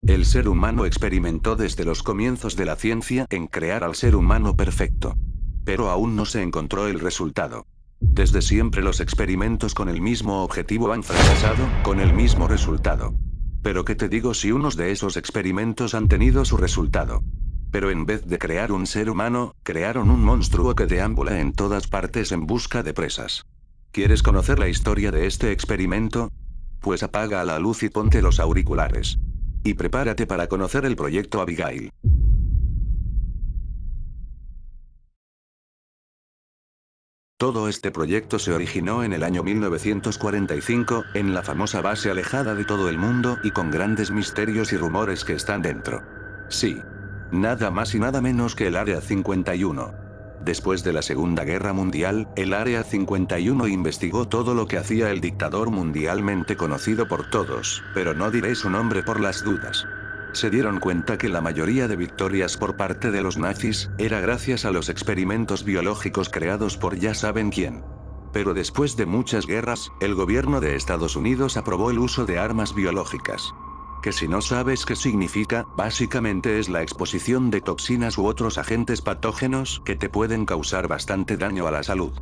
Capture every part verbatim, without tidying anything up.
El ser humano experimentó desde los comienzos de la ciencia en crear al ser humano perfecto. Pero aún no se encontró el resultado. Desde siempre los experimentos con el mismo objetivo han fracasado, con el mismo resultado. Pero ¿qué te digo si unos de esos experimentos han tenido su resultado? Pero en vez de crear un ser humano, crearon un monstruo que deambula en todas partes en busca de presas. ¿Quieres conocer la historia de este experimento? Pues apaga la luz y ponte los auriculares. Y prepárate para conocer el proyecto Abigail. Todo este proyecto se originó en el año mil novecientos cuarenta y cinco, en la famosa base alejada de todo el mundo y con grandes misterios y rumores que están dentro. Sí. Nada más y nada menos que el Área cincuenta y uno. Después de la Segunda Guerra Mundial, el Área cincuenta y uno investigó todo lo que hacía el dictador mundialmente conocido por todos, pero no diré su nombre por las dudas. Se dieron cuenta que la mayoría de victorias por parte de los nazis, era gracias a los experimentos biológicos creados por ya saben quién. Pero después de muchas guerras, el gobierno de Estados Unidos aprobó el uso de armas biológicas. Que si no sabes qué significa, básicamente es la exposición de toxinas u otros agentes patógenos que te pueden causar bastante daño a la salud.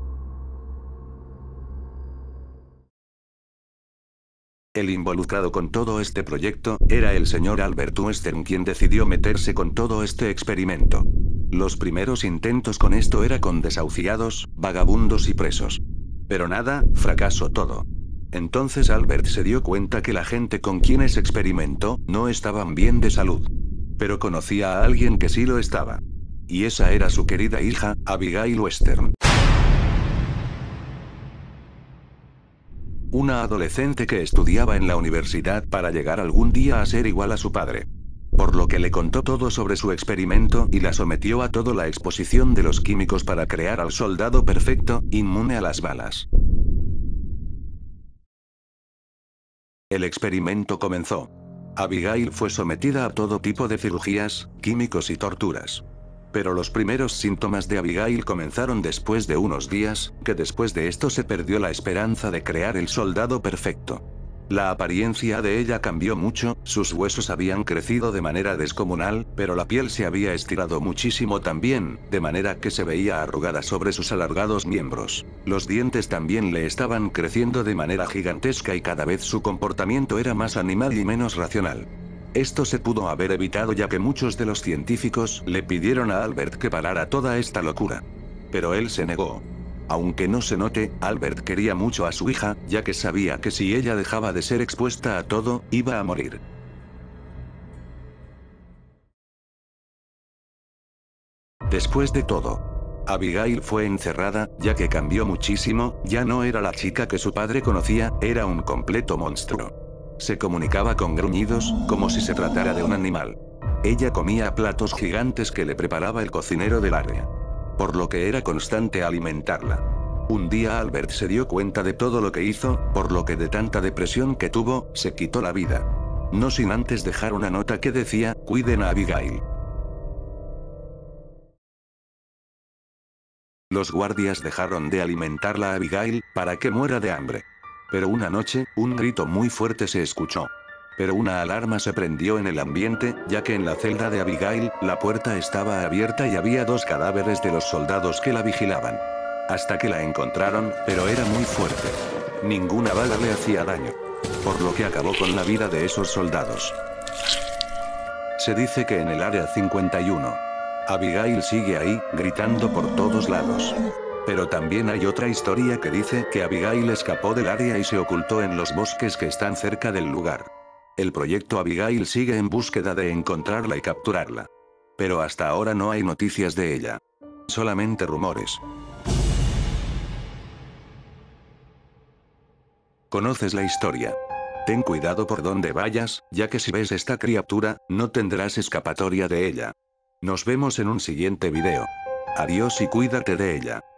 El involucrado con todo este proyecto, era el señor Albert Western quien decidió meterse con todo este experimento. Los primeros intentos con esto era con desahuciados, vagabundos y presos. Pero nada, fracasó todo. Entonces Albert se dio cuenta que la gente con quienes experimentó, no estaban bien de salud. Pero conocía a alguien que sí lo estaba. Y esa era su querida hija, Abigail Western. Una adolescente que estudiaba en la universidad para llegar algún día a ser igual a su padre. Por lo que le contó todo sobre su experimento y la sometió a toda la exposición de los químicos para crear al soldado perfecto, inmune a las balas. El experimento comenzó. Abigail fue sometida a todo tipo de cirugías, químicos y torturas. Pero los primeros síntomas de Abigail comenzaron después de unos días, que después de esto se perdió la esperanza de crear el soldado perfecto. La apariencia de ella cambió mucho, sus huesos habían crecido de manera descomunal, pero la piel se había estirado muchísimo también, de manera que se veía arrugada sobre sus alargados miembros. Los dientes también le estaban creciendo de manera gigantesca y cada vez su comportamiento era más animal y menos racional. Esto se pudo haber evitado ya que muchos de los científicos le pidieron a Albert que parara toda esta locura. Pero él se negó. Aunque no se note, Albert quería mucho a su hija, ya que sabía que si ella dejaba de ser expuesta a todo, iba a morir. Después de todo, Abigail fue encerrada, ya que cambió muchísimo, ya no era la chica que su padre conocía, era un completo monstruo. Se comunicaba con gruñidos, como si se tratara de un animal. Ella comía platos gigantes que le preparaba el cocinero del área. Por lo que era constante alimentarla. Un día Albert se dio cuenta de todo lo que hizo, por lo que de tanta depresión que tuvo, se quitó la vida. No sin antes dejar una nota que decía, cuiden a Abigail. Los guardias dejaron de alimentarla a Abigail, para que muera de hambre. Pero una noche, un grito muy fuerte se escuchó. Pero una alarma se prendió en el ambiente, ya que en la celda de Abigail, la puerta estaba abierta y había dos cadáveres de los soldados que la vigilaban. Hasta que la encontraron, pero era muy fuerte. Ninguna bala le hacía daño. Por lo que acabó con la vida de esos soldados. Se dice que en el Área cincuenta y uno, Abigail sigue ahí, gritando por todos lados. Pero también hay otra historia que dice que Abigail escapó del área y se ocultó en los bosques que están cerca del lugar. El proyecto Abigail sigue en búsqueda de encontrarla y capturarla. Pero hasta ahora no hay noticias de ella. Solamente rumores. ¿Conoces la historia? Ten cuidado por donde vayas, ya que si ves esta criatura, no tendrás escapatoria de ella. Nos vemos en un siguiente video. Adiós y cuídate de ella.